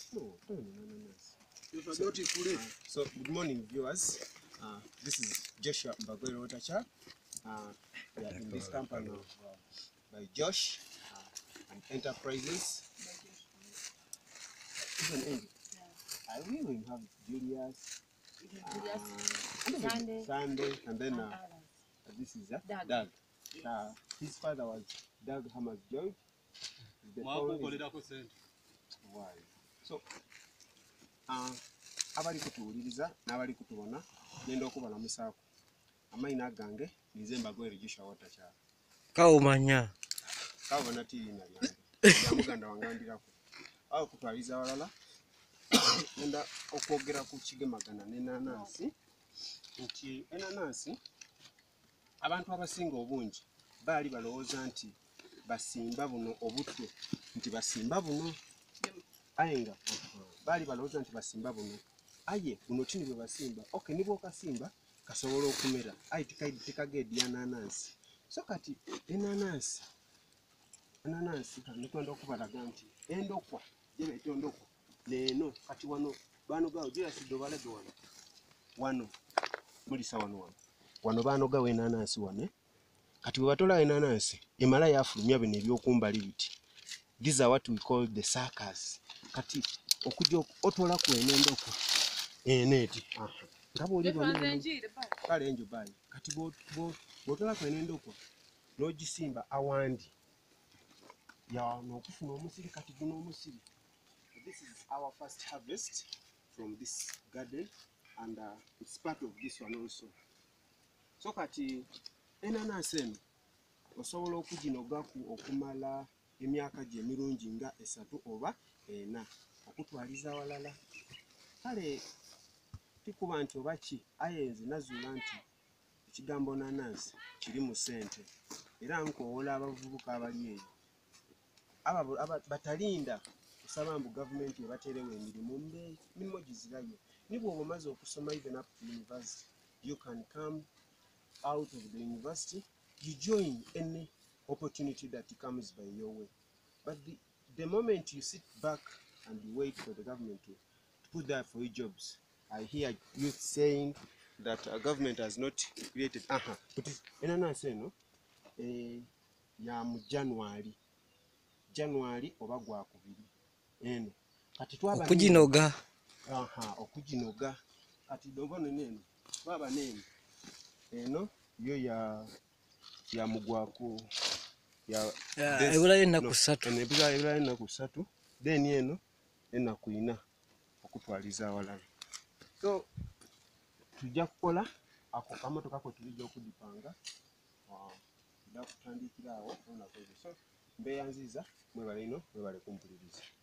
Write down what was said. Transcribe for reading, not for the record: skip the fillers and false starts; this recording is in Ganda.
No, so good morning, viewers. This is Joshua Mbagwere Otacha. We are in this company of by Josh and Enterprises. Even Andy. I will have Julius, Sunday, and then this is Doug. His father was Doug Hammers George. The why? So, abali kutuwuliriza n'abali kutubona ngenda okubalamusaako. Amayina gange nze Mbagwere Joshua Otacha. Kawumanya. Kawubona tiina lyange. Ya muganda wangandirako. Awo kutwaliza awalala. Ngenda okwogera ku kigemagana n'enanansi. Nti enanansi abantu abasinga obungi baali balowooza nti basimba buno obutwe nti basimba buno ayenga baali balowooza nti basimba buno aye buno kini bwe basimba okay nibwo kasimba kasobola okumera aye tekagedya enanansi so kati enanansi nitwenda okubalaga nti endokwa gyebayita endokwa leeno kati wano baanogawo girasidde obalage wano mulisa wano baanogawo enanansi wane kati bwe batolawo enanansi emala yafulumya bino ebyokumbali biti. These are what we call the suckers. Kati okujja otolaku enendokwa eneti ngabo oli kale enjo bayi kati bw'otolaku enendokwa n'ogisimba awandi n'okufuna omusiri kati guno omusiri. This is our first harvest from this garden and it's part of this one also. So kati enanansi eno osobola okuginogaku okumala emyaka gye emirungi nga 3 oba 4 okutwaliza awalala. Kale tikuba nti oba ki aye nze nazuula nti ekigambo nanansi kiri mu ssente era nkoowola abavubuka abali eyo batalinda kusaba mbu gavumenti ebateerewo emirimu gizirayo. Nibwe oba omaze okusoma even up to university, you can come out of the university, you join any opportunity that comes by your way. But the moment you sit back and you wait for the government to put there for you jobs, I hear youth saying that government has not created. But enanansi eno ya mu January oba gwakubiri eno kati twaba okuginoga okuginoga kati dobono neno twaba neno eno yo ya mugwaku ya ebulayo ennaku 3 ebulayo ennaku 3 then eno ennaku 4 okutwaliza awalala. So tujja kukola ako kamotoka ko tulijja okudipanga kutandikira awo so mbeyanziza mwebale ino mwebale kumpuliriza.